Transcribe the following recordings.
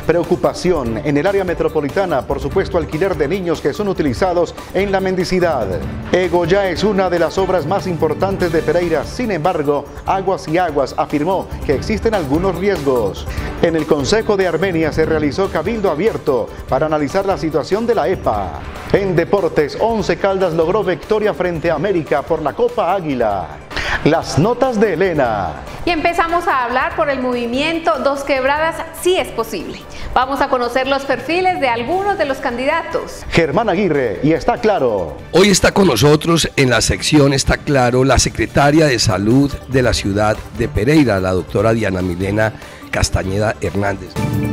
Preocupación en el área metropolitana por supuesto alquiler de niños que son utilizados en la mendicidad. Egoya es una de las obras más importantes de Pereira. Sin embargo, Aguas y Aguas afirmó que existen algunos riesgos. En el Consejo de Armenia se realizó cabildo abierto para analizar la situación de la EPA. En deportes, Once Caldas logró victoria frente a América por la Copa Águila. Las notas de Elena. Y empezamos a hablar por el movimiento Dos Quebradas sí es posible. Vamos a conocer los perfiles de algunos de los candidatos. Germán Aguirre y Está Claro. Hoy está con nosotros en la sección Está Claro la secretaria de Salud de la ciudad de Pereira, la doctora Diana Milena Castañeda Hernández.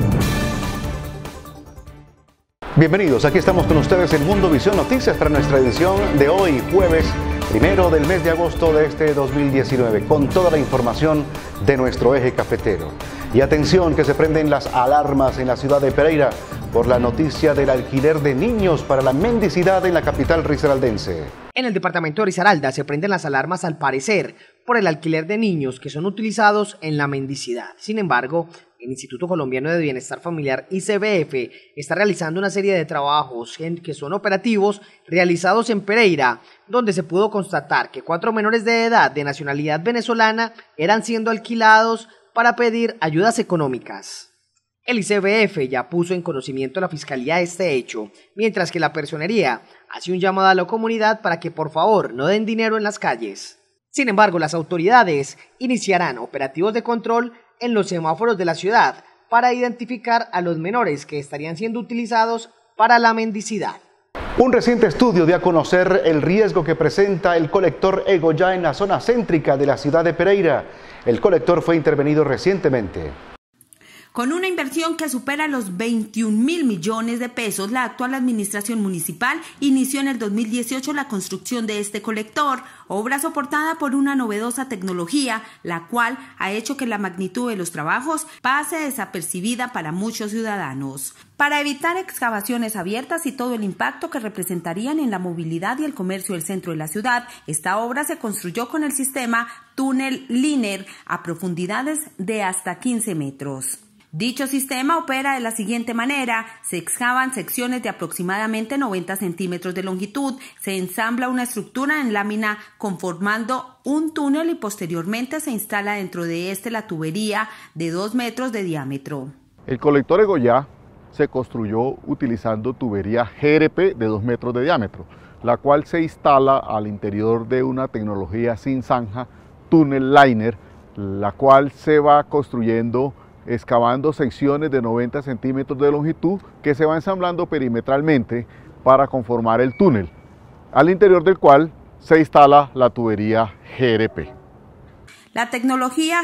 Bienvenidos, aquí estamos con ustedes en Mundo Visión Noticias para nuestra edición de hoy, jueves 1 del mes de agosto de este 2019, con toda la información de nuestro eje cafetero. Y atención que se prenden las alarmas en la ciudad de Pereira por la noticia del alquiler de niños para la mendicidad en la capital risaraldense. En el departamento de Risaralda se prenden las alarmas al parecer por el alquiler de niños que son utilizados en la mendicidad. Sin embargo, el Instituto Colombiano de Bienestar Familiar, ICBF, está realizando una serie de trabajos que son operativos realizados en Pereira, donde se pudo constatar que 4 menores de edad de nacionalidad venezolana eran siendo alquilados para pedir ayudas económicas. El ICBF ya puso en conocimiento a la Fiscalía este hecho, mientras que la Personería hace un llamado a la comunidad para que por favor no den dinero en las calles. Sin embargo, las autoridades iniciarán operativos de control en los semáforos de la ciudad para identificar a los menores que estarían siendo utilizados para la mendicidad. Un reciente estudio dio a conocer el riesgo que presenta el colector Egoya en la zona céntrica de la ciudad de Pereira. El colector fue intervenido recientemente. Con una inversión que supera los 21.000 millones de pesos, la actual administración municipal inició en el 2018 la construcción de este colector, obra soportada por una novedosa tecnología, la cual ha hecho que la magnitud de los trabajos pase desapercibida para muchos ciudadanos. Para evitar excavaciones abiertas y todo el impacto que representarían en la movilidad y el comercio del centro de la ciudad, esta obra se construyó con el sistema túnel Liner a profundidades de hasta 15 metros. Dicho sistema opera de la siguiente manera: se excavan secciones de aproximadamente 90 centímetros de longitud, se ensambla una estructura en lámina conformando un túnel y posteriormente se instala dentro de este la tubería de 2 metros de diámetro. El colector Egoya se construyó utilizando tubería GRP de 2 metros de diámetro, la cual se instala al interior de una tecnología sin zanja, túnel liner, la cual se va construyendo excavando secciones de 90 centímetros de longitud que se va ensamblando perimetralmente para conformar el túnel, al interior del cual se instala la tubería GRP. La tecnología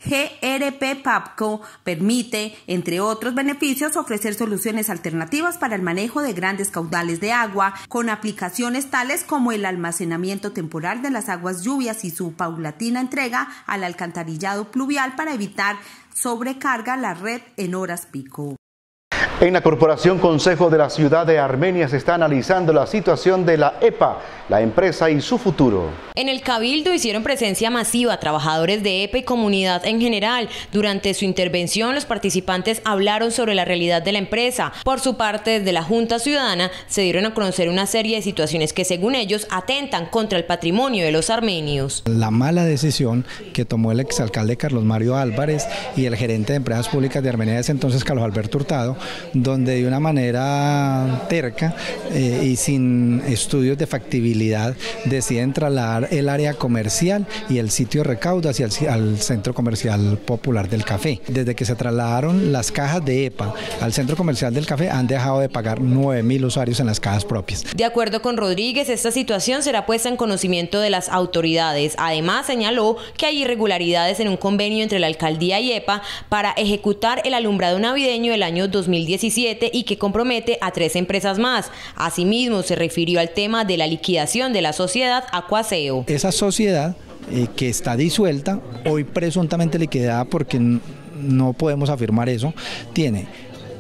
GRP PAPCO permite, entre otros beneficios, ofrecer soluciones alternativas para el manejo de grandes caudales de agua, con aplicaciones tales como el almacenamiento temporal de las aguas lluvias y su paulatina entrega al alcantarillado pluvial para evitar sobrecarga la red en horas pico. En la Corporación Consejo de la Ciudad de Armenia se está analizando la situación de la EPA, la empresa y su futuro. En el Cabildo hicieron presencia masiva trabajadores de EPA y comunidad en general. Durante su intervención, los participantes hablaron sobre la realidad de la empresa. Por su parte, desde la Junta Ciudadana se dieron a conocer una serie de situaciones que, según ellos, atentan contra el patrimonio de los armenios. La mala decisión que tomó el exalcalde Carlos Mario Álvarez y el gerente de Empresas Públicas de Armenia de ese entonces, Carlos Alberto Hurtado, donde de una manera terca y sin estudios de factibilidad deciden trasladar el área comercial y el sitio de recaudo hacia al Centro Comercial Popular del Café. Desde que se trasladaron las cajas de EPA al Centro Comercial del Café han dejado de pagar 9.000 usuarios en las cajas propias. De acuerdo con Rodríguez, esta situación será puesta en conocimiento de las autoridades. Además, señaló que hay irregularidades en un convenio entre la alcaldía y EPA para ejecutar el alumbrado navideño del año 2017 y que compromete a 3 empresas más. Asimismo, se refirió al tema de la liquidación de la sociedad Acuaseo. Esa sociedad que está disuelta, hoy presuntamente liquidada porque no podemos afirmar eso, tiene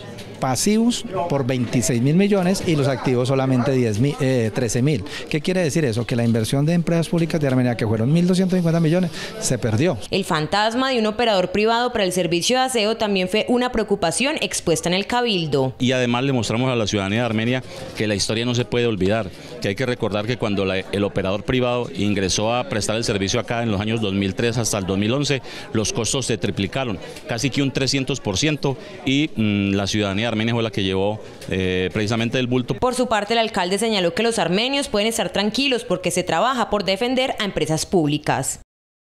pasivos por 26.000 millones y los activos solamente 13.000. ¿Qué quiere decir eso? Que la inversión de empresas públicas de Armenia, que fueron 1.250 millones, se perdió. El fantasma de un operador privado para el servicio de aseo también fue una preocupación expuesta en el Cabildo. Y además le mostramos a la ciudadanía de Armenia que la historia no se puede olvidar, que hay que recordar que cuando el operador privado ingresó a prestar el servicio acá en los años 2003 hasta el 2011, los costos se triplicaron, casi que un 300%, y la ciudadanía de Armenia fue la que llevó precisamente el bulto. Por su parte, el alcalde señaló que los armenios pueden estar tranquilos porque se trabaja por defender a empresas públicas.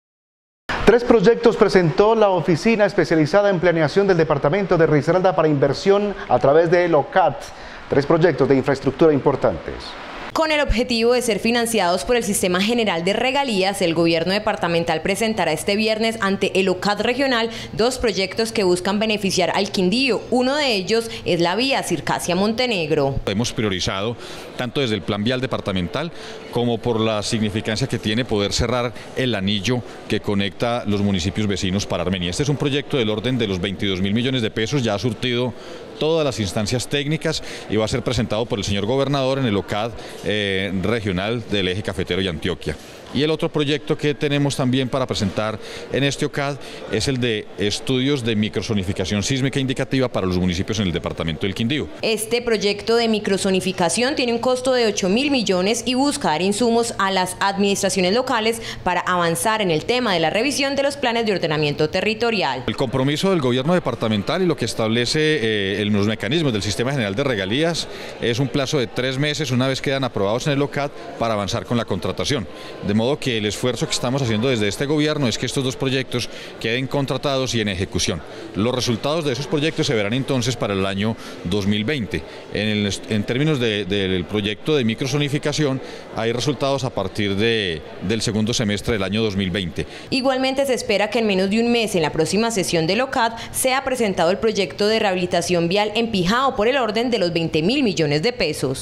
3 proyectos presentó la Oficina Especializada en Planeación del Departamento de Risaralda para inversión a través de LOCAT. 3 proyectos de infraestructura importantes. Con el objetivo de ser financiados por el Sistema General de Regalías, el gobierno departamental presentará este viernes ante el OCAD regional 2 proyectos que buscan beneficiar al Quindío. Uno de ellos es la vía Circasia-Montenegro. Hemos priorizado tanto desde el plan vial departamental como por la significancia que tiene poder cerrar el anillo que conecta los municipios vecinos para Armenia. Este es un proyecto del orden de los 22.000 millones de pesos, ya ha surtido todas las instancias técnicas y va a ser presentado por el señor gobernador en el OCAD regional del eje cafetero y Antioquia. Y el otro proyecto que tenemos también para presentar en este OCAD es el de estudios de microzonificación sísmica indicativa para los municipios en el departamento del Quindío. Este proyecto de microzonificación tiene un costo de 8.000 millones y busca dar insumos a las administraciones locales para avanzar en el tema de la revisión de los planes de ordenamiento territorial. El compromiso del gobierno departamental y lo que establece los mecanismos del Sistema General de Regalías es un plazo de 3 meses una vez quedan aprobados en el OCAD para avanzar con la contratación. De modo que el esfuerzo que estamos haciendo desde este gobierno es que estos 2 proyectos queden contratados y en ejecución. Los resultados de esos proyectos se verán entonces para el año 2020. En términos del proyecto de microzonificación, hay resultados a partir del segundo semestre del año 2020. Igualmente se espera que en menos de un mes, en la próxima sesión del OCAD, sea presentado el proyecto de rehabilitación vial en Pijao por el orden de los 20.000 millones de pesos.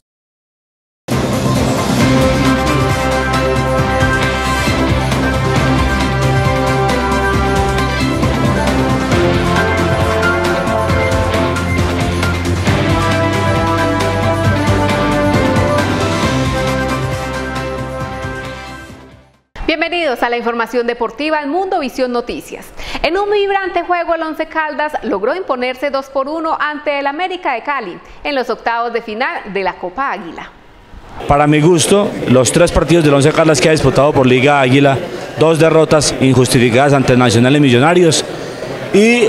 Bienvenidos a la información deportiva en Mundo Visión Noticias. En un vibrante juego, el Once Caldas logró imponerse 2-1 ante el América de Cali en los octavos de final de la Copa Águila. Para mi gusto, los 3 partidos del Once Caldas que ha disputado por Liga Águila, 2 derrotas injustificadas ante Nacional y Millonarios, y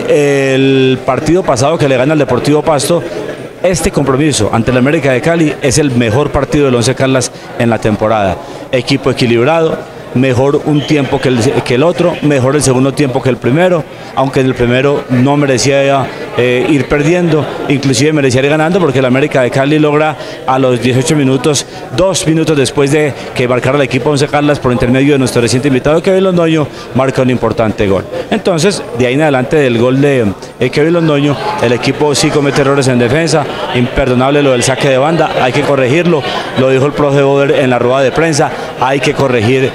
el partido pasado que le gana al Deportivo Pasto. Este compromiso ante el América de Cali es el mejor partido del Once Caldas en la temporada. Equipo equilibrado, mejor un tiempo que el otro, mejor el segundo tiempo que el primero, aunque en el primero no merecía ir perdiendo, inclusive merecía ir ganando, porque el América de Cali logra a los 18 minutos, 2 minutos después de que marcara el equipo Once Caldas por intermedio de nuestro reciente invitado Kevin Londoño, marca un importante gol. Entonces, de ahí en adelante del gol de Kevin Londoño, el equipo sí comete errores en defensa, imperdonable lo del saque de banda, hay que corregirlo, lo dijo el profe Boder en la rueda de prensa, hay que corregir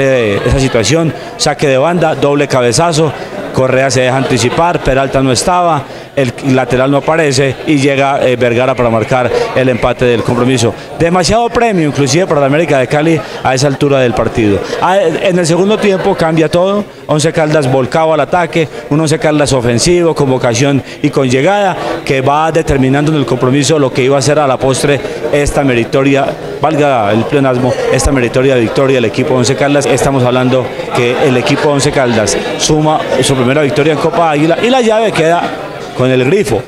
esa situación, saque de banda, doble cabezazo, Correa se deja anticipar, Peralta no estaba, el lateral no aparece y llega Vergara para marcar el empate del compromiso. Demasiado premio inclusive para la América de Cali a esa altura del partido. En el segundo tiempo cambia todo, Once Caldas volcado al ataque, un Once Caldas ofensivo, con vocación y con llegada, que va determinando en el compromiso lo que iba a ser a la postre esta meritoria, valga el pleonasmo, esta meritoria victoria del equipo Once Caldas. Estamos hablando que el equipo Once Caldas suma su primera victoria en Copa Águila y la llave queda con el grifo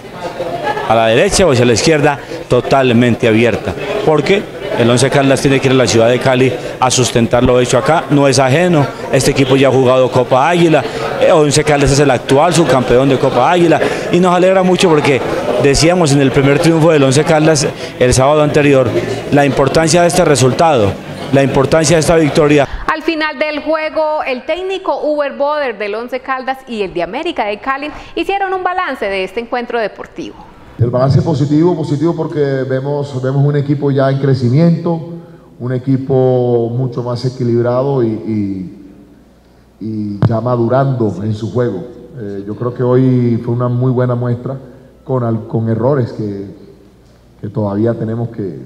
a la derecha o hacia la izquierda totalmente abierta, porque el Once Caldas tiene que ir a la ciudad de Cali a sustentar lo hecho acá, no es ajeno, este equipo ya ha jugado Copa Águila, Once Caldas es el actual subcampeón de Copa Águila y nos alegra mucho porque decíamos en el primer triunfo del Once Caldas el sábado anterior la importancia de este resultado, la importancia de esta victoria. Al final del juego, el técnico Uber Boder del Once Caldas y el de América de Cali hicieron un balance de este encuentro deportivo. El balance positivo porque vemos un equipo ya en crecimiento, un equipo mucho más equilibrado y ya madurando en su juego. Yo creo que hoy fue una muy buena muestra con errores que todavía tenemos que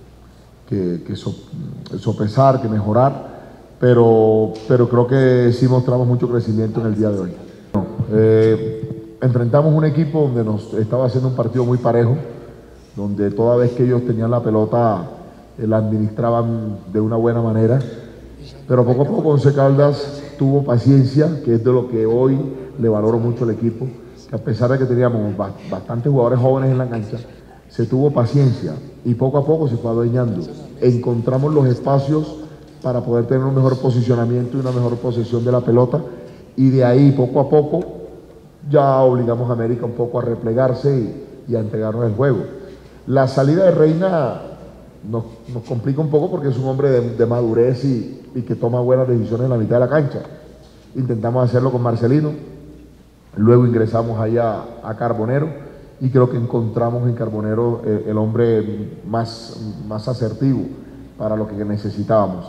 sopesar, que mejorar, pero creo que sí mostramos mucho crecimiento en el día de hoy. Enfrentamos un equipo donde nos estaba haciendo un partido muy parejo, donde toda vez que ellos tenían la pelota la administraban de una buena manera, pero poco a poco Once Caldas tuvo paciencia, que es de lo que hoy le valoro mucho al equipo, que a pesar de que teníamos bastantes jugadores jóvenes en la cancha, se tuvo paciencia y poco a poco se fue adueñando. Encontramos los espacios para poder tener un mejor posicionamiento y una mejor posesión de la pelota, y de ahí poco a poco ya obligamos a América un poco a replegarse y a entregarnos el juego. La salida de Reina nos complica un poco porque es un hombre de madurez y que toma buenas decisiones en la mitad de la cancha. Intentamos hacerlo con Marcelino, luego ingresamos allá a Carbonero y creo que encontramos en Carbonero el hombre más asertivo para lo que necesitábamos.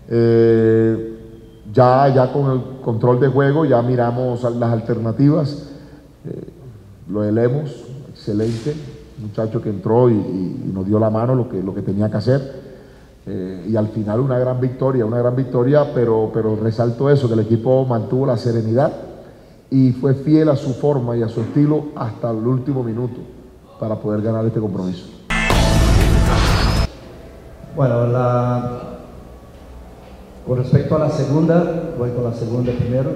Ya con el control de juego ya miramos las alternativas, lo de Lemos, excelente, muchacho que entró y nos dio la mano lo que tenía que hacer, y al final una gran victoria, pero resalto eso, que el equipo mantuvo la serenidad y fue fiel a su forma y a su estilo hasta el último minuto para poder ganar este compromiso. Bueno, con respecto a la segunda, voy con la segunda primero.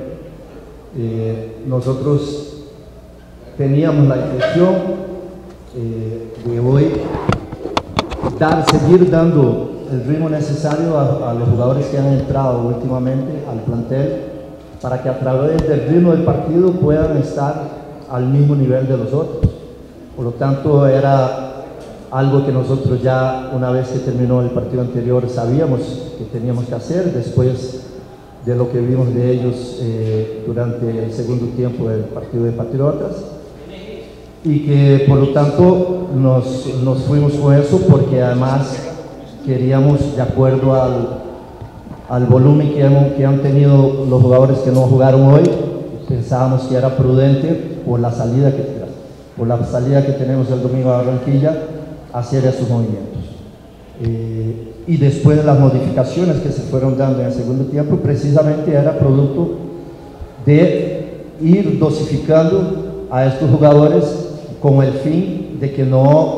Nosotros teníamos la intención de hoy seguir dando el ritmo necesario a los jugadores que han entrado últimamente al plantel para que a través del ritmo del partido puedan estar al mismo nivel de los otros. Por lo tanto, era algo que nosotros ya una vez que terminó el partido anterior sabíamos que teníamos que hacer después de lo que vimos de ellos durante el segundo tiempo del partido de Patriotas, y que por lo tanto nos fuimos con eso porque además queríamos, de acuerdo al volumen que han tenido los jugadores que no jugaron hoy, pensábamos que era prudente por la salida que tenemos el domingo a Barranquilla, hacer esos movimientos. Y después de las modificaciones que se fueron dando en el segundo tiempo, precisamente era producto de ir dosificando a estos jugadores con el fin de que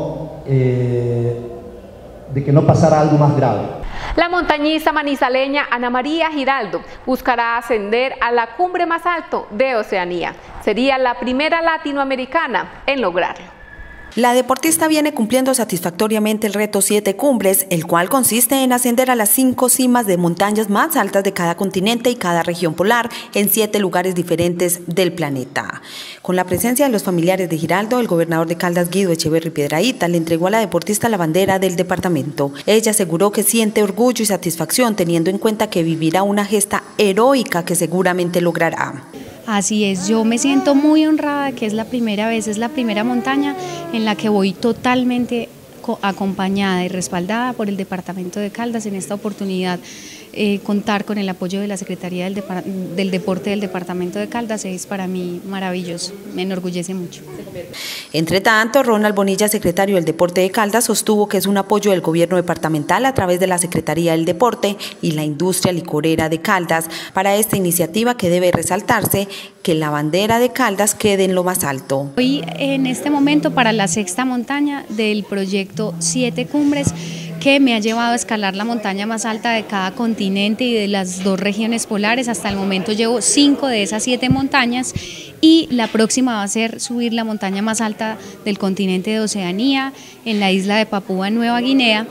no pasara algo más grave. La montañista manizaleña Ana María Giraldo buscará ascender a la cumbre más alto de Oceanía. Sería la primera latinoamericana en lograrlo. La deportista viene cumpliendo satisfactoriamente el reto 7 cumbres, el cual consiste en ascender a las 5 cimas de montañas más altas de cada continente y cada región polar en 7 lugares diferentes del planeta. Con la presencia de los familiares de Giraldo, el gobernador de Caldas, Guido Echeverri Piedrahita, le entregó a la deportista la bandera del departamento. Ella aseguró que siente orgullo y satisfacción teniendo en cuenta que vivirá una gesta heroica que seguramente logrará. Así es, yo me siento muy honrada que es la primera vez, es la primera montaña en la que voy totalmente acompañada y respaldada por el departamento de Caldas. En esta oportunidad contar con el apoyo de la Secretaría del Deporte del departamento de Caldas es para mí maravilloso, me enorgullece mucho. Entre tanto, Ronald Bonilla, secretario del Deporte de Caldas, sostuvo que es un apoyo del gobierno departamental a través de la Secretaría del Deporte y la industria licorera de Caldas para esta iniciativa, que debe resaltarse que la bandera de Caldas quede en lo más alto. Hoy en este momento para la 6ª montaña del proyecto 7 cumbres, que me ha llevado a escalar la montaña más alta de cada continente y de las 2 regiones polares. Hasta el momento llevo 5 de esas 7 montañas y la próxima va a ser subir la montaña más alta del continente de Oceanía, en la isla de Papúa Nueva Guinea.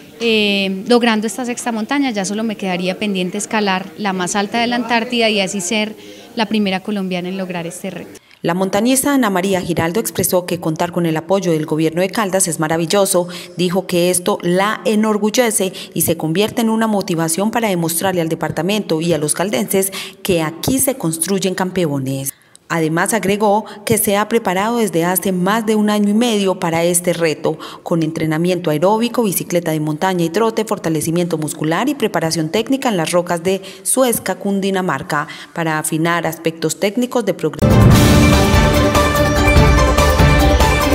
Logrando esta 6ª montaña ya solo me quedaría pendiente escalar la más alta de la Antártida y así ser la primera colombiana en lograr este reto. La montañista Ana María Giraldo expresó que contar con el apoyo del gobierno de Caldas es maravilloso. Dijo que esto la enorgullece y se convierte en una motivación para demostrarle al departamento y a los caldenses que aquí se construyen campeones. Además, agregó que se ha preparado desde hace más de 1 año y medio para este reto, con entrenamiento aeróbico, bicicleta de montaña y trote, fortalecimiento muscular y preparación técnica en las rocas de Suezca, Cundinamarca, para afinar aspectos técnicos de progreso.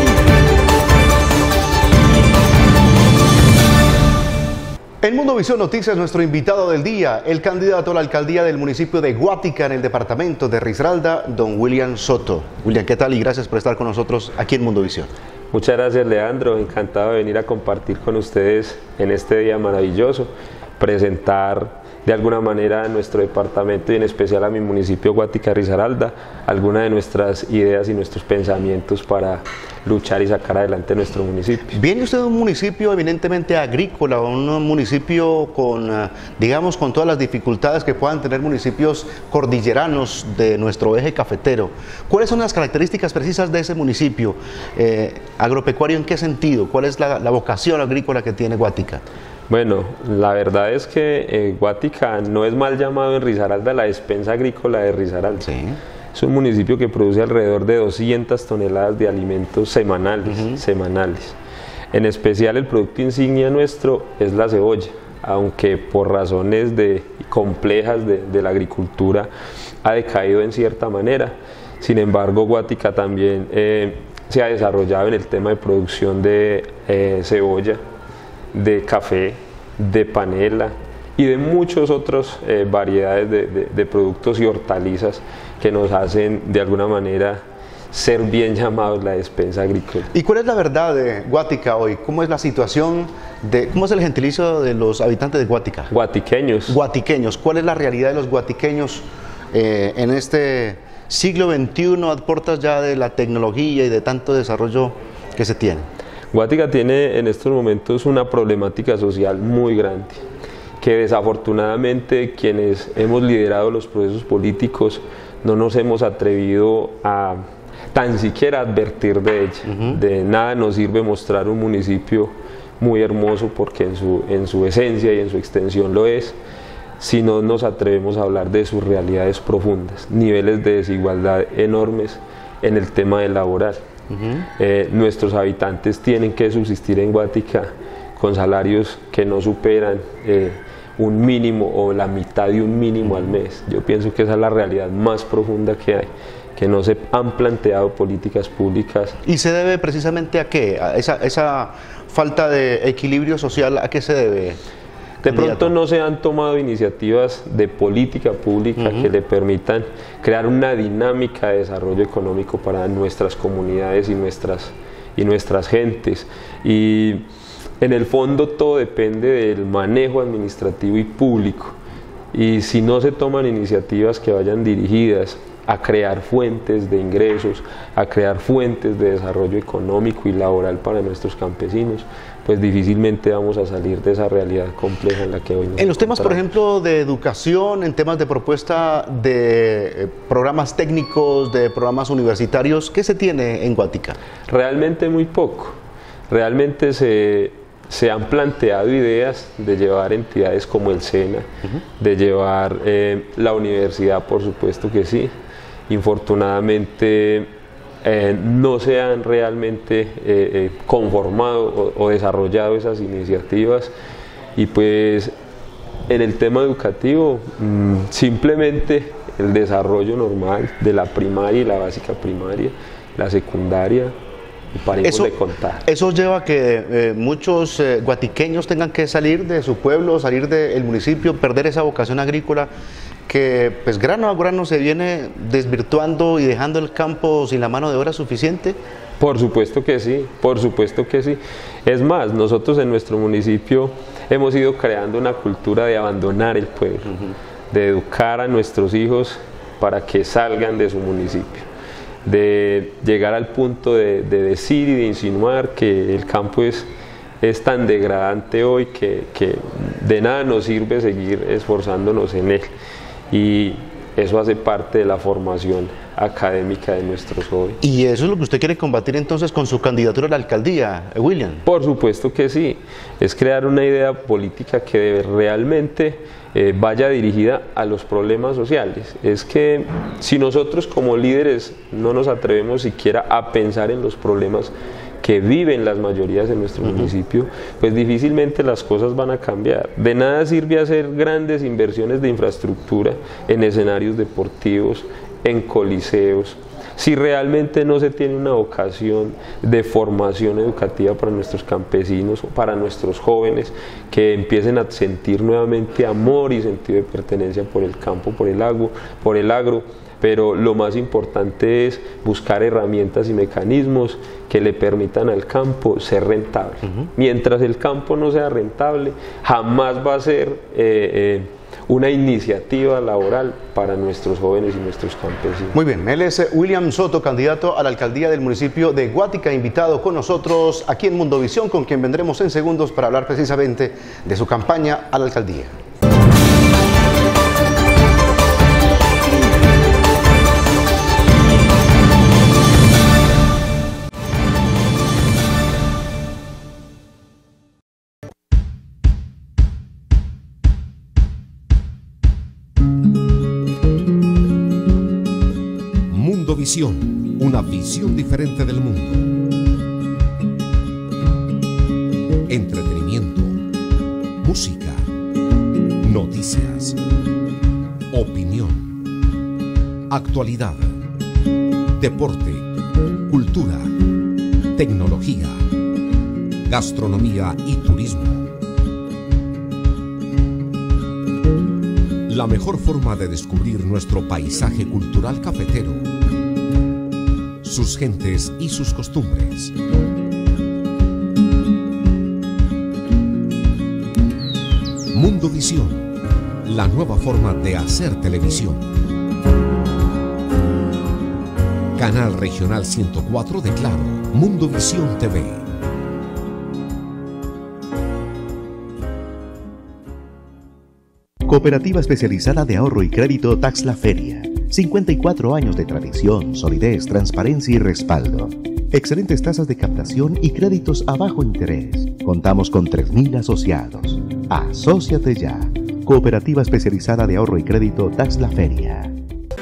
En Mundo Visión Noticias, nuestro invitado del día, el candidato a la alcaldía del municipio de Guática en el departamento de Risaralda, don William Soto. William, ¿qué tal? Y gracias por estar con nosotros aquí en Mundo Visión. Muchas gracias, Leandro. Encantado de venir a compartir con ustedes en este día maravilloso, presentar de alguna manera a nuestro departamento y en especial a mi municipio Guática Risaralda algunas de nuestras ideas y nuestros pensamientos para luchar y sacar adelante nuestro municipio. Viene usted de un municipio eminentemente agrícola, un municipio con, digamos, con todas las dificultades que puedan tener municipios cordilleranos de nuestro eje cafetero. ¿Cuáles son las características precisas de ese municipio? ¿Agropecuario en qué sentido? ¿Cuál es la vocación agrícola que tiene Guática? Bueno, la verdad es que Guática no es mal llamado en Risaralda la despensa agrícola de Risaralda. Sí. Es un municipio que produce alrededor de 200 toneladas de alimentos semanales. En especial el producto insignia nuestro es la cebolla, aunque por razones complejas de la agricultura ha decaído en cierta manera. Sin embargo, Guática también se ha desarrollado en el tema de producción de cebolla, de café, de panela y de muchas otras variedades de productos y hortalizas que nos hacen de alguna manera ser bien llamados la despensa agrícola. ¿Y cuál es la verdad de Guática hoy? ¿Cómo es la situación cómo es el gentilicio de los habitantes de Guática? Guatiqueños. Guatiqueños. ¿Cuál es la realidad de los guatiqueños en este siglo XXI a puertas ya de la tecnología y de tanto desarrollo que se tiene? Guática tiene en estos momentos una problemática social muy grande, que desafortunadamente quienes hemos liderado los procesos políticos no nos hemos atrevido a tan siquiera advertir de ella. De nada nos sirve mostrar un municipio muy hermoso, porque en su esencia y en su extensión lo es, si no nos atrevemos a hablar de sus realidades profundas, niveles de desigualdad enormes en el tema del laboral. Nuestros habitantes tienen que subsistir en Guática con salarios que no superan un mínimo o la mitad de un mínimo al mes. Yo pienso que esa es la realidad más profunda que hay, que no se han planteado políticas públicas. ¿Y se debe precisamente a qué? ¿A esa falta de equilibrio social, a qué se debe? De pronto no se han tomado iniciativas de política pública que le permitan crear una dinámica de desarrollo económico para nuestras comunidades y nuestras gentes. Y en el fondo todo depende del manejo administrativo y público. Y si no se toman iniciativas que vayan dirigidas a crear fuentes de ingresos, a crear fuentes de desarrollo económico y laboral para nuestros campesinos, pues difícilmente vamos a salir de esa realidad compleja en la que hoy nos En los temas, por ejemplo, de educación, en temas de propuesta de programas técnicos, de programas universitarios, ¿qué se tiene en Guática? Realmente muy poco. Realmente se han planteado ideas de llevar entidades como el SENA, de llevar la universidad, por supuesto que sí. Infortunadamente no se han realmente conformado o desarrollado esas iniciativas, y pues en el tema educativo simplemente el desarrollo normal de la primaria y la básica primaria, la secundaria, paremos de contar. Eso lleva a que muchos guatiqueños tengan que salir de su pueblo, salir del municipio, perder esa vocación agrícola que pues grano a grano se viene desvirtuando y dejando el campo sin la mano de obra suficiente. Por supuesto que sí, por supuesto que sí. Es más, nosotros en nuestro municipio hemos ido creando una cultura de abandonar el pueblo, de educar a nuestros hijos para que salgan de su municipio, de llegar al punto de decir y de insinuar que el campo es tan degradante hoy que de nada nos sirve seguir esforzándonos en él. Y eso hace parte de la formación académica de nuestros jóvenes. ¿Y eso es lo que usted quiere combatir entonces con su candidatura a la alcaldía, William? Por supuesto que sí, es crear una idea política que realmente vaya dirigida a los problemas sociales. Es que si nosotros como líderes no nos atrevemos siquiera a pensar en los problemas que viven las mayorías en nuestro municipio, pues difícilmente las cosas van a cambiar. De nada sirve hacer grandes inversiones de infraestructura en escenarios deportivos, en coliseos, si realmente no se tiene una vocación de formación educativa para nuestros campesinos, para nuestros jóvenes, que empiecen a sentir nuevamente amor y sentido de pertenencia por el campo, por el agro, pero lo más importante es buscar herramientas y mecanismos que le permitan al campo ser rentable. Mientras el campo no sea rentable, jamás va a ser una iniciativa laboral para nuestros jóvenes y nuestros campesinos. Muy bien, él es William Soto, candidato a la alcaldía del municipio de Guática, invitado con nosotros aquí en Mundovisión, con quien vendremos en segundos para hablar precisamente de su campaña a la alcaldía. Mundovisión, una visión diferente del mundo. Entretenimiento, música, noticias, opinión, actualidad, deporte, cultura, tecnología, gastronomía y turismo. La mejor forma de descubrir nuestro paisaje cultural cafetero, sus gentes y sus costumbres. Mundovisión, la nueva forma de hacer televisión. Canal Regional 104 de Claro, Mundovisión TV. Cooperativa especializada de ahorro y crédito Tax La Feria. 54 años de tradición, solidez, transparencia y respaldo. Excelentes tasas de captación y créditos a bajo interés. Contamos con 3.000 asociados. Asóciate ya. Cooperativa especializada de ahorro y crédito Tax La Feria.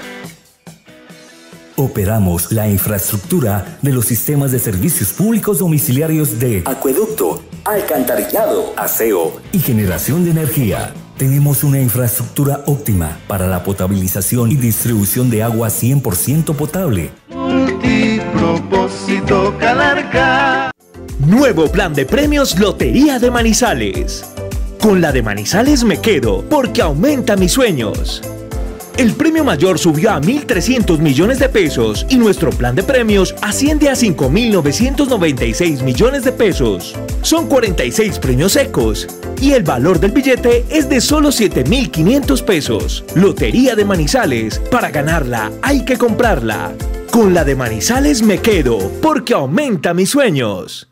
Operamos la infraestructura de los sistemas de servicios públicos domiciliarios de acueducto, alcantarillado, aseo y generación de energía. Tenemos una infraestructura óptima para la potabilización y distribución de agua 100% potable. Multipropósito Calarca. Nuevo plan de premios Lotería de Manizales. Con la de Manizales me quedo porque aumenta mis sueños. El premio mayor subió a 1.300 millones de pesos y nuestro plan de premios asciende a 5.996 millones de pesos. Son 46 premios secos y el valor del billete es de solo 7.500 pesos. Lotería de Manizales, para ganarla hay que comprarla. Con la de Manizales me quedo porque aumenta mis sueños.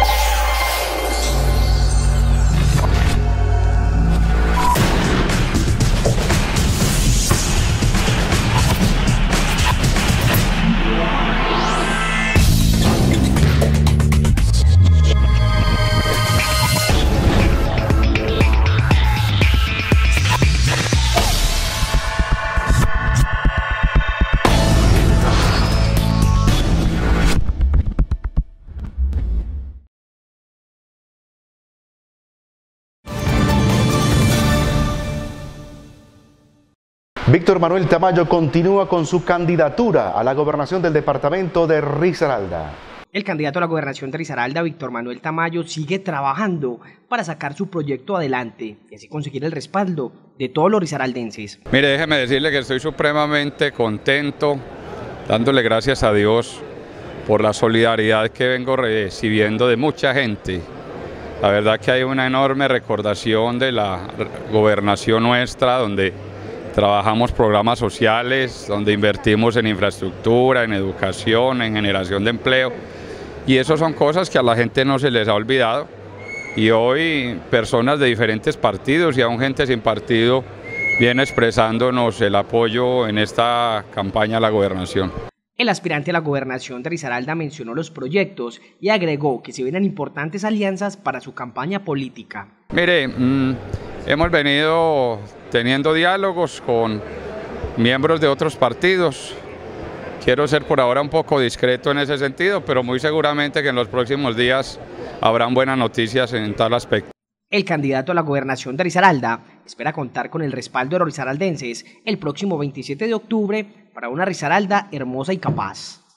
Víctor Manuel Tamayo continúa con su candidatura a la gobernación del departamento de Risaralda. El candidato a la gobernación de Risaralda, Víctor Manuel Tamayo, sigue trabajando para sacar su proyecto adelante y así conseguir el respaldo de todos los risaraldenses. Mire, déjeme decirle que estoy supremamente contento, dándole gracias a Dios por la solidaridad que vengo recibiendo de mucha gente. La verdad que hay una enorme recordación de la gobernación nuestra, donde trabajamos programas sociales, donde invertimos en infraestructura, en educación, en generación de empleo, y eso son cosas que a la gente no se les ha olvidado, y hoy personas de diferentes partidos y aún gente sin partido viene expresándonos el apoyo en esta campaña a la gobernación. El aspirante a la gobernación de Risaralda mencionó los proyectos y agregó que se vienen importantes alianzas para su campaña política. Mire, hemos venido teniendo diálogos con miembros de otros partidos. Quiero ser por ahora un poco discreto en ese sentido, pero muy seguramente que en los próximos días habrán buenas noticias en tal aspecto. El candidato a la gobernación de Risaralda espera contar con el respaldo de los risaraldenses el próximo 27 de octubre para una Risaralda hermosa y capaz.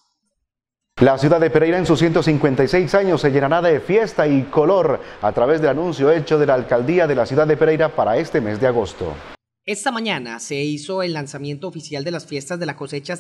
La ciudad de Pereira en sus 156 años se llenará de fiesta y color a través del anuncio hecho de la alcaldía de la ciudad de Pereira para este mes de agosto. Esta mañana se hizo el lanzamiento oficial de las fiestas de la cosecha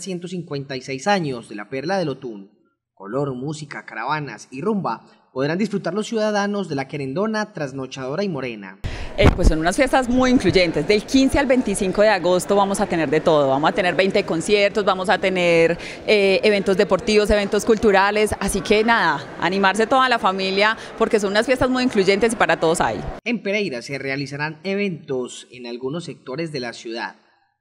156 años de la Perla del Otún. Color, música, caravanas y rumba podrán disfrutar los ciudadanos de la querendona, trasnochadora y morena. Pues son unas fiestas muy incluyentes. Del 15 al 25 de agosto vamos a tener de todo. Vamos a tener 20 conciertos, vamos a tener eventos deportivos, eventos culturales. Así que nada, animarse toda la familia porque son unas fiestas muy incluyentes y para todos hay. En Pereira se realizarán eventos en algunos sectores de la ciudad.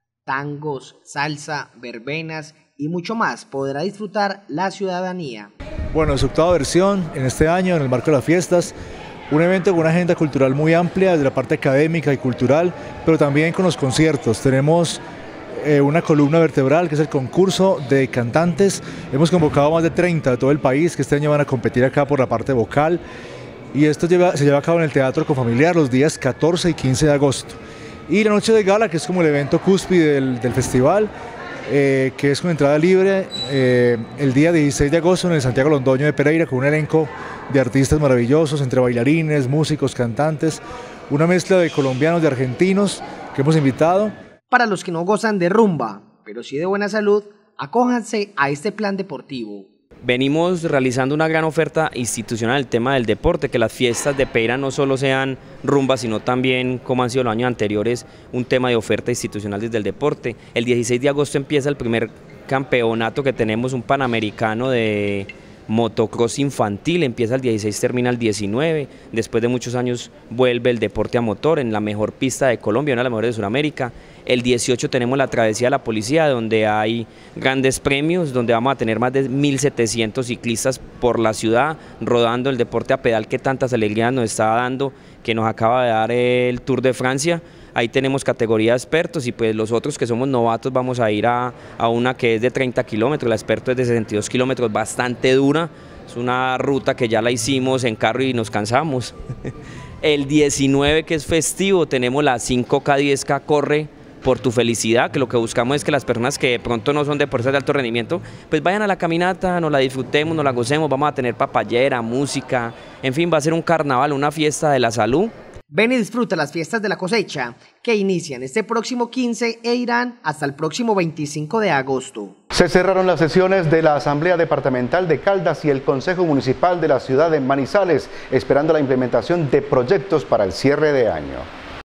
Tangos, salsa, verbenas y mucho más podrá disfrutar la ciudadanía. Bueno, es su octava versión en este año en el marco de las fiestas. Un evento con una agenda cultural muy amplia desde la parte académica y cultural, pero también con los conciertos. Tenemos una columna vertebral que es el concurso de cantantes. Hemos convocado más de 30 de todo el país que este año van a competir acá por la parte vocal. Y esto se lleva a cabo en el Teatro Confamiliar los días 14 y 15 de agosto. Y la noche de gala, que es como el evento cúspide del festival, que es con entrada libre, el día 16 de agosto en el Santiago Londoño de Pereira, con un elenco de artistas maravillosos, entre bailarines, músicos, cantantes, una mezcla de colombianos, de argentinos que hemos invitado. Para los que no gozan de rumba, pero sí de buena salud, acójanse a este plan deportivo. Venimos realizando una gran oferta institucional en el tema del deporte, que las fiestas de Pereira no solo sean rumba, sino también, como han sido los años anteriores, un tema de oferta institucional desde el deporte. El 16 de agosto empieza el primer campeonato que tenemos, un panamericano de motocross infantil, empieza el 16, termina el 19, después de muchos años vuelve el deporte a motor en la mejor pista de Colombia, una de las mejores de Sudamérica. El 18 tenemos la travesía de la policía, donde hay grandes premios, donde vamos a tener más de 1.700 ciclistas por la ciudad, rodando el deporte a pedal que tantas alegrías nos está dando, que nos acaba de dar el Tour de Francia. Ahí tenemos categoría de expertos y pues los otros que somos novatos vamos a ir a una que es de 30 kilómetros, la experto es de 62 kilómetros, bastante dura, es una ruta que ya la hicimos en carro y nos cansamos. El 19, que es festivo, tenemos la 5K 10K Corre por tu felicidad, que lo que buscamos es que las personas que de pronto no son deportistas de alto rendimiento, pues vayan a la caminata, nos la disfrutemos, nos la gocemos, vamos a tener papayera, música, en fin, va a ser un carnaval, una fiesta de la salud. Ven y disfruta las fiestas de la cosecha, que inician este próximo 15 e irán hasta el próximo 25 de agosto. Se cerraron las sesiones de la Asamblea Departamental de Caldas y el Consejo Municipal de la ciudad de Manizales, esperando la implementación de proyectos para el cierre de año.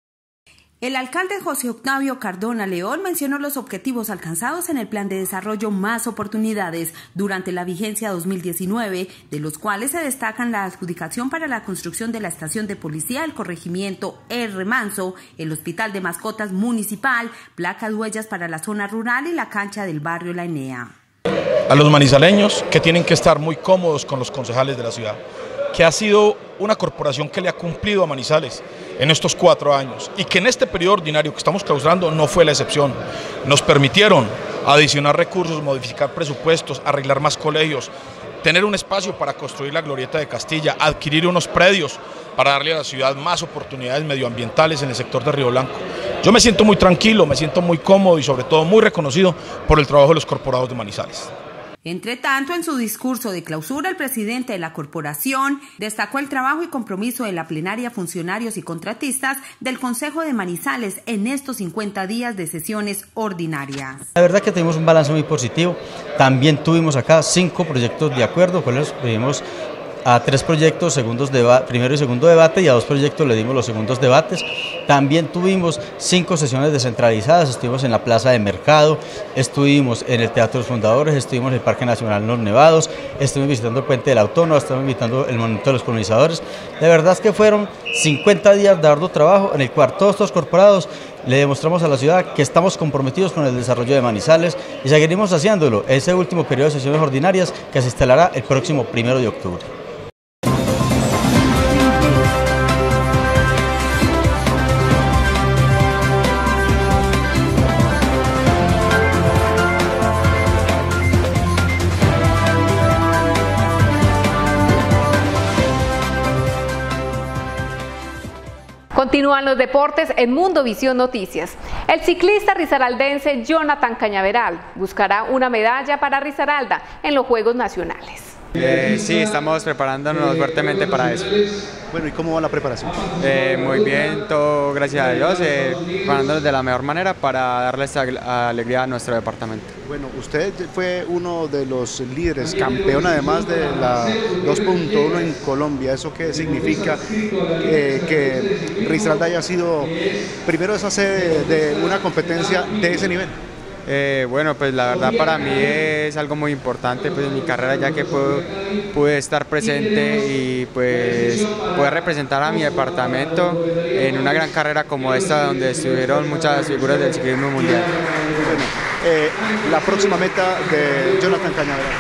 El alcalde José Octavio Cardona León mencionó los objetivos alcanzados en el Plan de Desarrollo Más Oportunidades durante la vigencia 2019, de los cuales se destacan la adjudicación para la construcción de la estación de policía del corregimiento El Remanso, el Hospital de Mascotas Municipal, placas huellas para la zona rural y la cancha del barrio La Enea. A los manizaleños que tienen que estar muy cómodos con los concejales de la ciudad, que ha sido una corporación que le ha cumplido a Manizales en estos 4 años y que en este periodo ordinario que estamos clausurando no fue la excepción. Nos permitieron adicionar recursos, modificar presupuestos, arreglar más colegios, tener un espacio para construir la Glorieta de Castilla, adquirir unos predios para darle a la ciudad más oportunidades medioambientales en el sector de Río Blanco. Yo me siento muy tranquilo, me siento muy cómodo y sobre todo muy reconocido por el trabajo de los corporados de Manizales. Entre tanto, en su discurso de clausura, el presidente de la corporación destacó el trabajo y compromiso de la plenaria, funcionarios y contratistas del Consejo de Manizales en estos 50 días de sesiones ordinarias. La verdad que tenemos un balance muy positivo. También tuvimos acá 5 proyectos de acuerdo, con los pedimos a 3 proyectos primero y segundo debate, y a 2 proyectos le dimos los segundos debates. También tuvimos 5 sesiones descentralizadas, estuvimos en la Plaza de Mercado, estuvimos en el Teatro de los Fundadores, estuvimos en el Parque Nacional Los Nevados, estuvimos visitando el Puente de la Autónoma, estuvimos visitando el Monumento de los Colonizadores. La verdad es que fueron 50 días de arduo trabajo en el cual todos estos corporados le demostramos a la ciudad que estamos comprometidos con el desarrollo de Manizales y seguiremos haciéndolo ese último periodo de sesiones ordinarias que se instalará el próximo 1 de octubre. Continúan los deportes en Mundo Visión Noticias. El ciclista risaraldense Jonathan Cañaveral buscará una medalla para Risaralda en los Juegos Nacionales. Sí, estamos preparándonos fuertemente para eso. Bueno, ¿y cómo va la preparación? Muy bien, todo gracias a Dios, preparándonos de la mejor manera para darle esta alegría a nuestro departamento. Bueno, usted fue uno de los líderes, campeón además de la 2.1 en Colombia. ¿Eso qué significa que Risaralda haya sido primero esa sede de una competencia de ese nivel? Bueno, pues la verdad para mí es algo muy importante pues en mi carrera, ya que pude estar presente y pues poder representar a mi departamento en una gran carrera como esta, donde estuvieron muchas figuras del ciclismo mundial. Bueno, la próxima meta de Jonathan Cañaveral.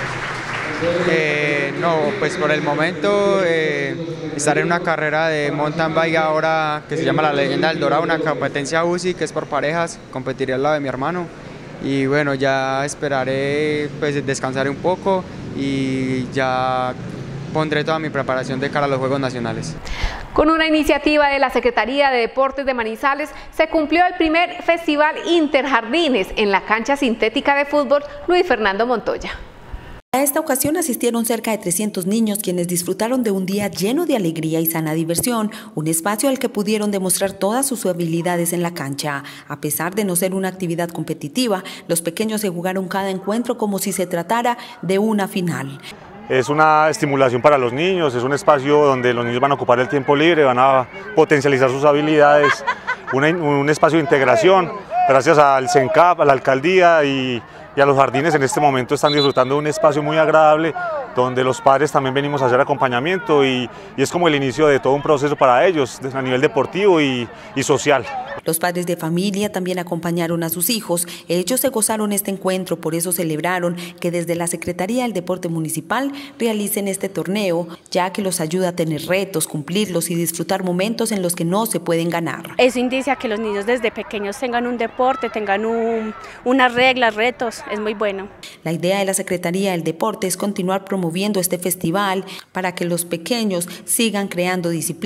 No, pues por el momento estaré en una carrera de mountain bike ahora que se llama La Leyenda del Dorado, una competencia UCI que es por parejas, competiré al lado de mi hermano. Y bueno, ya esperaré, pues descansaré un poco y ya pondré toda mi preparación de cara a los Juegos Nacionales. Con una iniciativa de la Secretaría de Deportes de Manizales, se cumplió el primer Festival Interjardines en la cancha sintética de fútbol Luis Fernando Montoya. A esta ocasión asistieron cerca de 300 niños quienes disfrutaron de un día lleno de alegría y sana diversión, un espacio al que pudieron demostrar todas sus habilidades en la cancha. A pesar de no ser una actividad competitiva, los pequeños se jugaron cada encuentro como si se tratara de una final. Es una estimulación para los niños, es un espacio donde los niños van a ocupar el tiempo libre, van a potencializar sus habilidades, un espacio de integración. Gracias al CENCAP, a la alcaldía y a los jardines en este momento están disfrutando de un espacio muy agradable donde los padres también venimos a hacer acompañamiento y es como el inicio de todo un proceso para ellos a nivel deportivo y social. Los padres de familia también acompañaron a sus hijos. Ellos se gozaron este encuentro, por eso celebraron que desde la Secretaría del Deporte Municipal realicen este torneo, ya que los ayuda a tener retos, cumplirlos y disfrutar momentos en los que no se pueden ganar. Eso indica que los niños desde pequeños tengan un deporte, tengan unas reglas, retos, es muy bueno. La idea de la Secretaría del Deporte es continuar promoviendo este festival para que los pequeños sigan creando disciplina.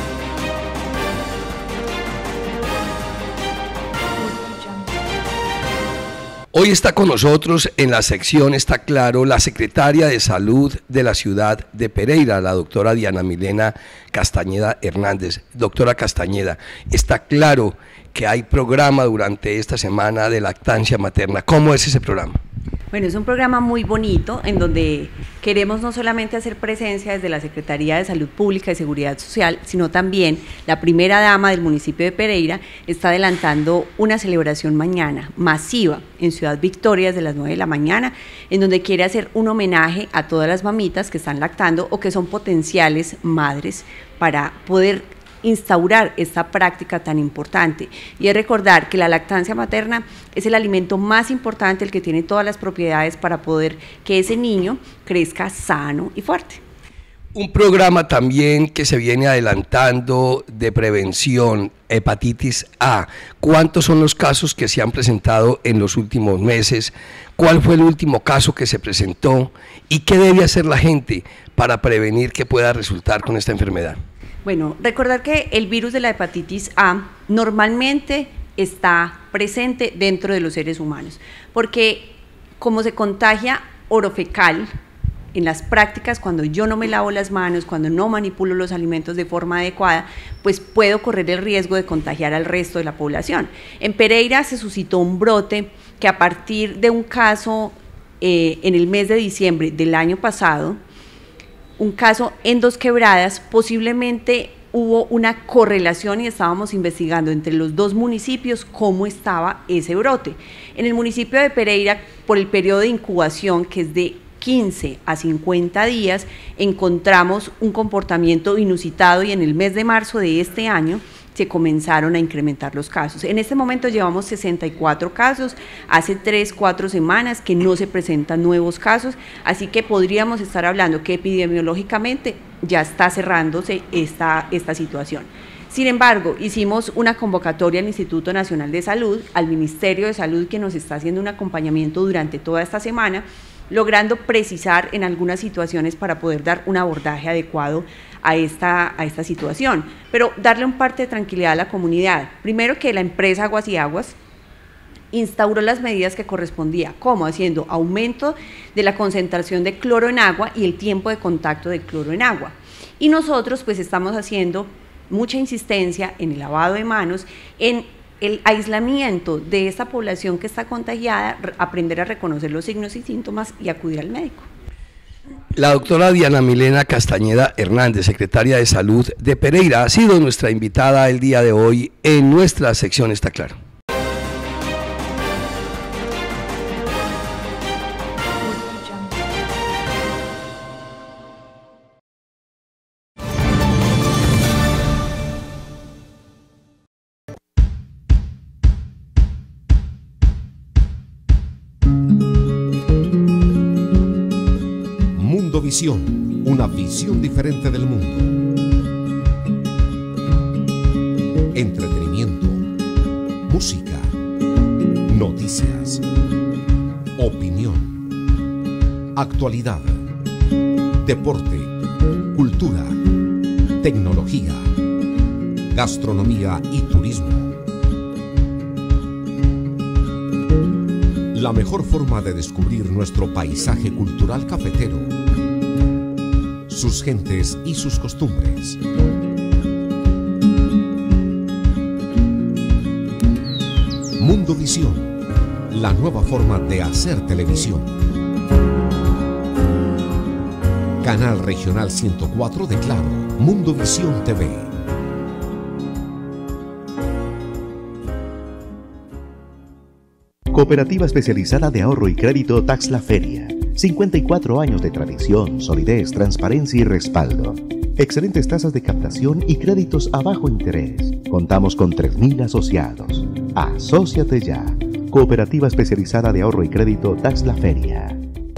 Hoy está con nosotros en la sección Está Claro la secretaria de Salud de la ciudad de Pereira, la doctora Diana Milena Castañeda Hernández. Doctora Castañeda, está claro que hay programa durante esta semana de lactancia materna. ¿Cómo es ese programa? Bueno, es un programa muy bonito en donde queremos no solamente hacer presencia desde la Secretaría de Salud Pública y Seguridad Social, sino también la primera dama del municipio de Pereira está adelantando una celebración mañana masiva en Ciudad Victoria desde las 9 de la mañana, en donde quiere hacer un homenaje a todas las mamitas que están lactando o que son potenciales madres para poder instaurar esta práctica tan importante y es recordar que la lactancia materna es el alimento más importante, el que tiene todas las propiedades para poder que ese niño crezca sano y fuerte. Un programa también que se viene adelantando de prevención, hepatitis A. ¿Cuántos son los casos que se han presentado en los últimos meses? ¿Cuál fue el último caso que se presentó? ¿Y qué debe hacer la gente para prevenir que pueda resultar con esta enfermedad? Bueno, recordar que el virus de la hepatitis A normalmente está presente dentro de los seres humanos, porque como se contagia orofecal, en las prácticas, cuando yo no me lavo las manos, cuando no manipulo los alimentos de forma adecuada, pues puedo correr el riesgo de contagiar al resto de la población. En Pereira se suscitó un brote que a partir de un caso en el mes de diciembre del año pasado, un caso en Dos Quebradas, posiblemente hubo una correlación y estábamos investigando entre los dos municipios cómo estaba ese brote. En el municipio de Pereira, por el periodo de incubación, que es de 15 a 50 días, encontramos un comportamiento inusitado y en el mes de marzo de este año se comenzaron a incrementar los casos. En este momento llevamos 64 casos, hace 3-4 semanas que no se presentan nuevos casos, así que podríamos estar hablando que epidemiológicamente ya está cerrándose esta situación. Sin embargo, hicimos una convocatoria al Instituto Nacional de Salud, al Ministerio de Salud, que nos está haciendo un acompañamiento durante toda esta semana, logrando precisar en algunas situaciones para poder dar un abordaje adecuado a esta situación, pero darle un parte de tranquilidad a la comunidad. Primero, que la empresa Aguas y Aguas instauró las medidas que correspondía, como haciendo aumento de la concentración de cloro en agua y el tiempo de contacto de cloro en agua. Y nosotros pues estamos haciendo mucha insistencia en el lavado de manos, en el aislamiento de esta población que está contagiada, aprender a reconocer los signos y síntomas y acudir al médico. La doctora Diana Milena Castañeda Hernández, secretaria de Salud de Pereira, ha sido nuestra invitada el día de hoy en nuestra sección Está Claro. Visión, una visión diferente del mundo. Entretenimiento, música, noticias, opinión, actualidad, deporte, cultura, tecnología, gastronomía y turismo. La mejor forma de descubrir nuestro paisaje cultural cafetero, sus gentes y sus costumbres. Mundovisión, la nueva forma de hacer televisión. Canal Regional 104 de Claro, Mundovisión TV. Cooperativa especializada de ahorro y crédito Taxla Feria. 54 años de tradición, solidez, transparencia y respaldo. Excelentes tasas de captación y créditos a bajo interés. Contamos con 3.000 asociados. Asóciate ya. Cooperativa especializada de ahorro y crédito Taxla Feria.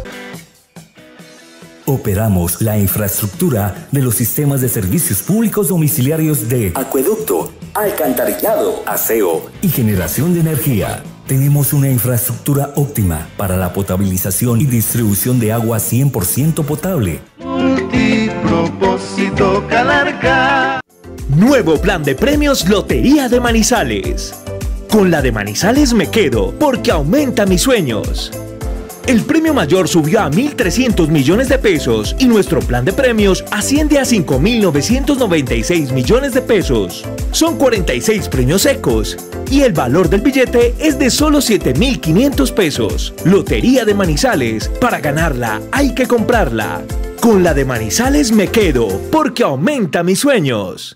Operamos la infraestructura de los sistemas de servicios públicos domiciliarios de acueducto, alcantarillado, aseo y generación de energía. Tenemos una infraestructura óptima para la potabilización y distribución de agua 100% potable. Multipropósito Calarca. Nuevo plan de premios Lotería de Manizales. Con la de Manizales me quedo porque aumenta mis sueños. El premio mayor subió a 1.300 millones de pesos y nuestro plan de premios asciende a 5.996 millones de pesos. Son 46 premios secos y el valor del billete es de solo 7.500 pesos. Lotería de Manizales, para ganarla hay que comprarla. Con la de Manizales me quedo porque aumenta mis sueños.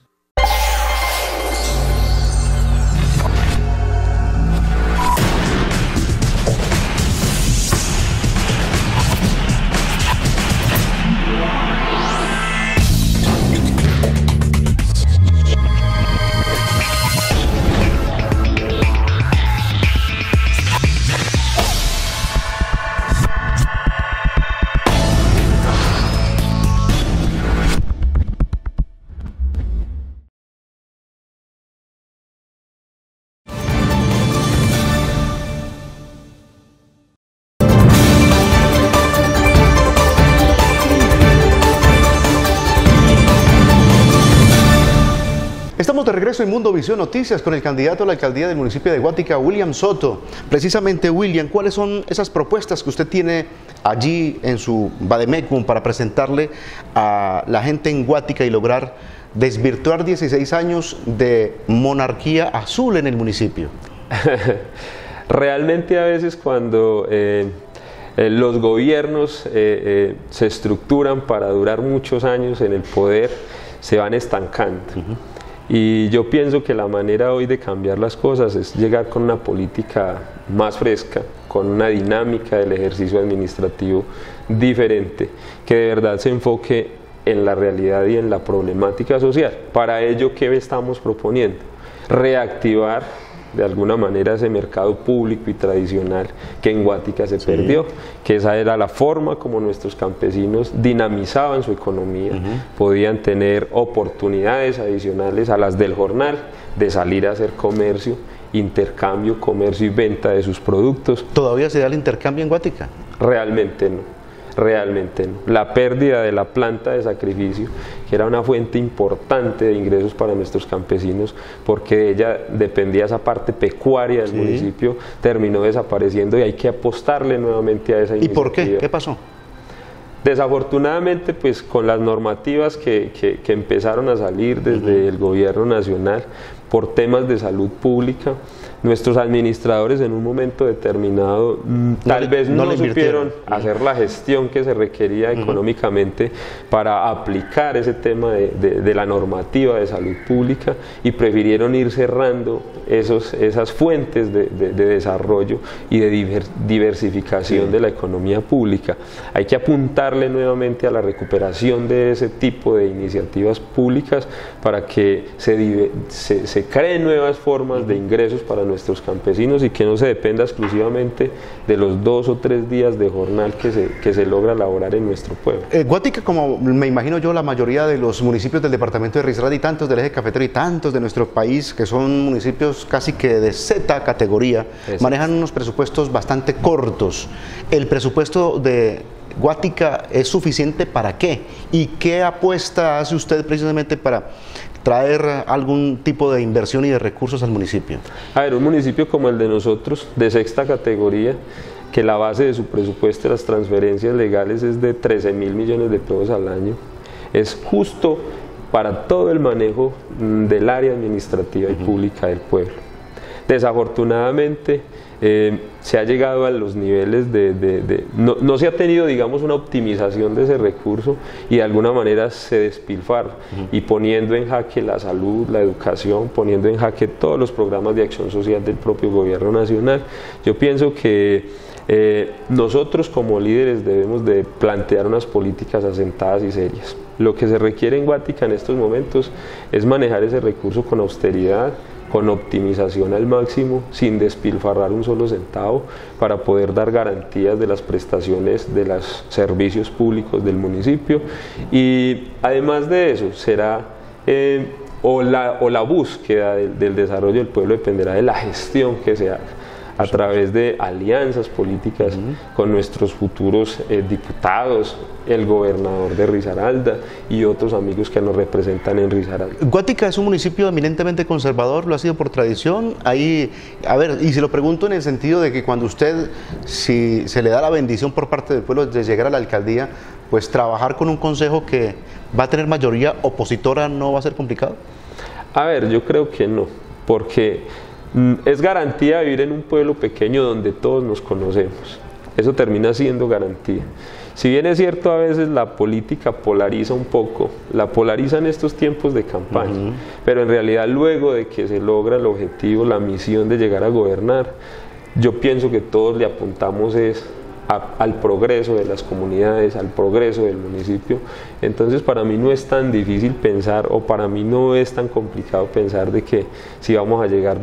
Estamos de regreso en Mundovisión Noticias con el candidato a la alcaldía del municipio de Guática, William Soto. Precisamente, William, ¿cuáles son esas propuestas que usted tiene allí en su vademecum para presentarle a la gente en Guática y lograr desvirtuar 16 años de monarquía azul en el municipio? Realmente a veces cuando los gobiernos se estructuran para durar muchos años en el poder, se van estancando. Y yo pienso que la manera hoy de cambiar las cosas es llegar con una política más fresca, con una dinámica del ejercicio administrativo diferente, que de verdad se enfoque en la realidad y en la problemática social. Para ello, ¿qué estamos proponiendo? Reactivar de alguna manera ese mercado público y tradicional que en Guática se perdió, que esa era la forma como nuestros campesinos dinamizaban su economía, podían tener oportunidades adicionales a las del jornal de salir a hacer comercio, intercambio, comercio y venta de sus productos. ¿Todavía se da el intercambio en Guática? Realmente no. Realmente no. La pérdida de la planta de sacrificio, que era una fuente importante de ingresos para nuestros campesinos, porque de ella dependía esa parte pecuaria del municipio, terminó desapareciendo y hay que apostarle nuevamente a esa iniciativa. ¿Y por qué? ¿Qué pasó? Desafortunadamente, pues con las normativas que empezaron a salir desde el gobierno nacional por temas de salud pública, nuestros administradores en un momento determinado tal vez no supieron hacer la gestión que se requería económicamente para aplicar ese tema de la normativa de salud pública y prefirieron ir cerrando esas fuentes de desarrollo y de diversificación de la economía pública. Hay que apuntarle nuevamente a la recuperación de ese tipo de iniciativas públicas para que se creen nuevas formas de ingresos para nuestros campesinos y que no se dependa exclusivamente de los 2 o 3 días de jornal que se logra elaborar en nuestro pueblo. Guática, como me imagino yo, la mayoría de los municipios del departamento de Risaralda y tantos del eje cafetero y tantos de nuestro país, que son municipios casi que de Z categoría, manejan unos presupuestos bastante cortos. ¿El presupuesto de Guática es suficiente para qué? ¿Y qué apuesta hace usted precisamente para traer algún tipo de inversión y de recursos al municipio? A ver, un municipio como el de nosotros, de sexta categoría, que la base de su presupuesto de las transferencias legales es de 13.000 millones de pesos al año, es justo para todo el manejo del área administrativa y pública del pueblo. Desafortunadamente, se ha llegado a los niveles no se ha tenido, digamos, una optimización de ese recurso y de alguna manera se despilfarra y poniendo en jaque la salud, la educación, poniendo en jaque todos los programas de acción social del propio gobierno nacional. Yo pienso que nosotros como líderes debemos de plantear unas políticas asentadas y serias. Lo que se requiere en Guática en estos momentos es manejar ese recurso con austeridad, con optimización al máximo, sin despilfarrar un solo centavo, para poder dar garantías de las prestaciones de los servicios públicos del municipio. Y además de eso, será o la búsqueda del desarrollo del pueblo dependerá de la gestión que se haga a través de alianzas políticas con nuestros futuros diputados, el gobernador de Risaralda y otros amigos que nos representan en Risaralda. Guática es un municipio eminentemente conservador, lo ha sido por tradición. Ahí, a ver, y se lo pregunto en el sentido de que cuando usted, si se le da la bendición por parte del pueblo de llegar a la alcaldía, pues trabajar con un consejo que va a tener mayoría opositora, ¿no va a ser complicado? A ver, yo creo que no, porque es garantía vivir en un pueblo pequeño donde todos nos conocemos. Eso termina siendo garantía. Si bien es cierto, a veces la política polariza un poco, la polariza en estos tiempos de campaña, pero en realidad luego de que se logra el objetivo, la misión de llegar a gobernar, yo pienso que todos le apuntamos al progreso de las comunidades, al progreso del municipio. Entonces para mí no es tan difícil pensar, o para mí no es tan complicado pensar de que si vamos a llegar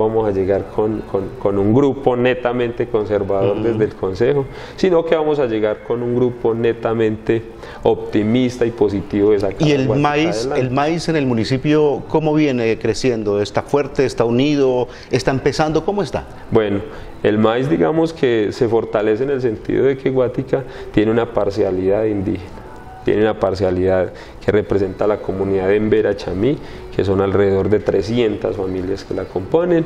con un grupo netamente conservador desde el Consejo, sino que vamos a llegar con un grupo netamente optimista y positivo de sacar. ¿Y el maíz en el municipio cómo viene creciendo? ¿Está fuerte? ¿Está unido? ¿Está empezando? ¿Cómo está? Bueno, el maíz, digamos que se fortalece en el sentido de que Guática tiene una parcialidad indígena, tiene una parcialidad que representa a la comunidad de Embera Chamí, que son alrededor de 300 familias que la componen.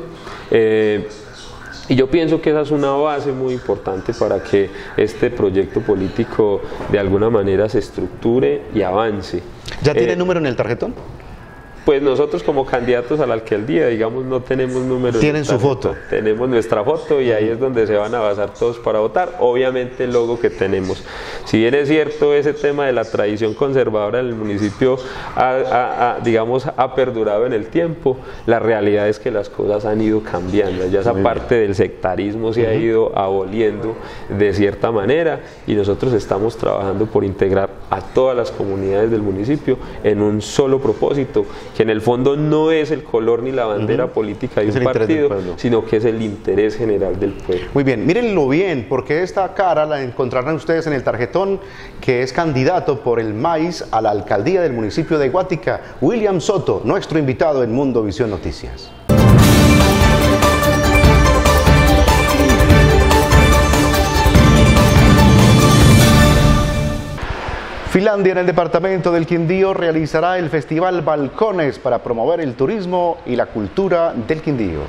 Y yo pienso que esa es una base muy importante para que este proyecto político de alguna manera se estructure y avance. ¿Ya tiene número en el tarjetón? Pues nosotros como candidatos a la alcaldía, digamos, no tenemos números. ¿Tienen su foto? Tenemos nuestra foto y ahí es donde se van a basar todos para votar. Obviamente el logo que tenemos. Si bien es cierto, ese tema de la tradición conservadora en el municipio ha perdurado en el tiempo, la realidad es que las cosas han ido cambiando. Ya esa parte del sectarismo se ha ido aboliendo de cierta manera y nosotros estamos trabajando por integrar a todas las comunidades del municipio en un solo propósito, que en el fondo no es el color ni la bandera política de un partido, sino que es el interés general del pueblo. Muy bien, mírenlo bien, porque esta cara la encontrarán ustedes en el tarjetón, que es candidato por el maíz a la alcaldía del municipio de Guática, William Soto, nuestro invitado en Mundo Visión Noticias. Finlandia, en el departamento del Quindío, realizará el festival Balcones para promover el turismo y la cultura del Quindío.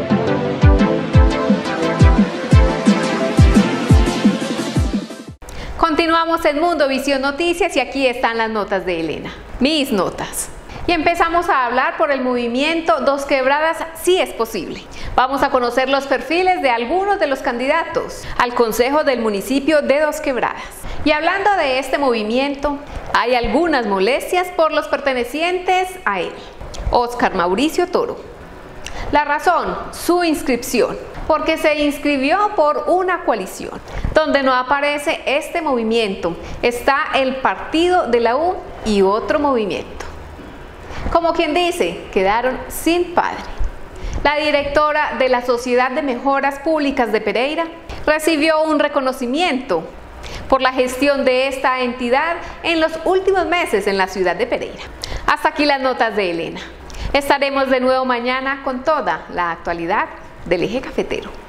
Continuamos en Mundo Visión Noticias y aquí están las notas de Elena. Mis notas. Y empezamos a hablar por el movimiento Dos Quebradas sí es posible. Vamos a conocer los perfiles de algunos de los candidatos al Consejo del municipio de Dos Quebradas. Y hablando de este movimiento, hay algunas molestias por los pertenecientes a él. Óscar Mauricio Toro. La razón, su inscripción, porque se inscribió por una coalición. Donde no aparece este movimiento, está el partido de la U y otro movimiento. Como quien dice, quedaron sin padre. La directora de la Sociedad de Mejoras Públicas de Pereira recibió un reconocimiento por la gestión de esta entidad en los últimos meses en la ciudad de Pereira. Hasta aquí las notas de Elena. Estaremos de nuevo mañana con toda la actualidad del eje cafetero.